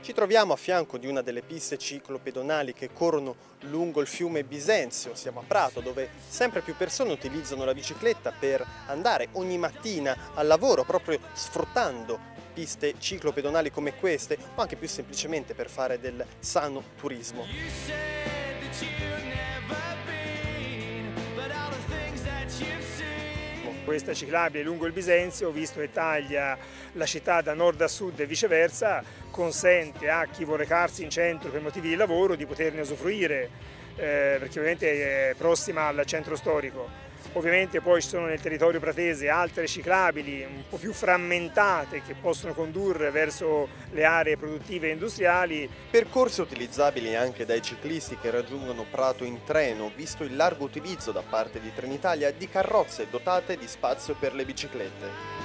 Ci troviamo a fianco di una delle piste ciclopedonali che corrono lungo il fiume Bisenzio. Siamo a Prato, dove sempre più persone utilizzano la bicicletta per andare ogni mattina al lavoro, proprio sfruttando piste ciclopedonali come queste, o anche più semplicemente per fare del sano turismo. Questa ciclabile lungo il Bisenzio, visto che taglia la città da nord a sud e viceversa, consente a chi vuole recarsi in centro per motivi di lavoro di poterne usufruire, perché ovviamente è prossima al centro storico. Ovviamente poi ci sono nel territorio pratese altre ciclabili un po' più frammentate che possono condurre verso le aree produttive e industriali. Percorsi utilizzabili anche dai ciclisti che raggiungono Prato in treno, visto il largo utilizzo da parte di Trenitalia di carrozze dotate di spazio per le biciclette.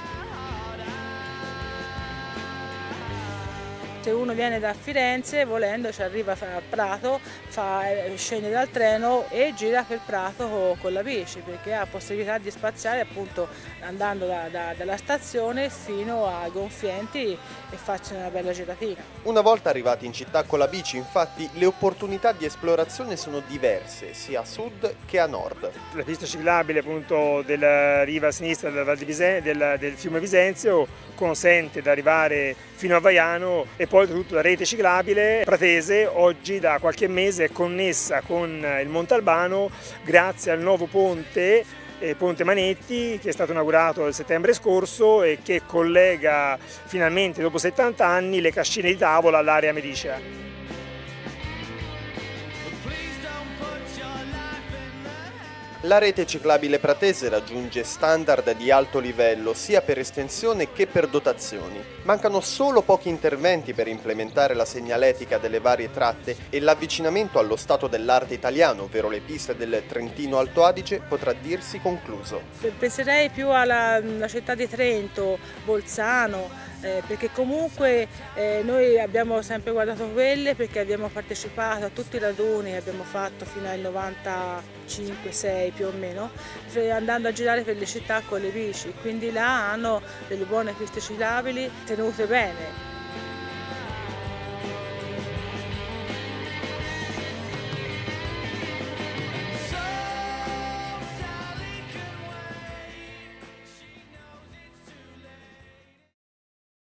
Se uno viene da Firenze, volendo, ci arriva a Prato, scende dal treno e gira per Prato con la bici, perché ha possibilità di spaziare appunto andando dalla stazione fino ai gonfienti e faccia una bella giratina. Una volta arrivati in città con la bici, infatti, le opportunità di esplorazione sono diverse, sia a sud che a nord. La pista ciclabile appunto della riva sinistra del fiume Bisenzio consente di arrivare fino a Vaiano e poi tutta la rete ciclabile pratese oggi da qualche mese è connessa con il Monte Albano grazie al nuovo ponte Manetti, che è stato inaugurato il settembre scorso e che collega finalmente dopo 70 anni le Cascine di Tavola all'area medicea. La rete ciclabile pratese raggiunge standard di alto livello sia per estensione che per dotazioni. Mancano solo pochi interventi per implementare la segnaletica delle varie tratte e l'avvicinamento allo stato dell'arte italiano, ovvero le piste del Trentino Alto Adige, potrà dirsi concluso. Penserei più alla città di Trento, Bolzano, perché comunque noi abbiamo sempre guardato quelle perché abbiamo partecipato a tutti i raduni che abbiamo fatto fino al 95-6 più o meno, andando a girare per le città con le bici, quindi là hanno delle buone piste ciclabili tenute bene.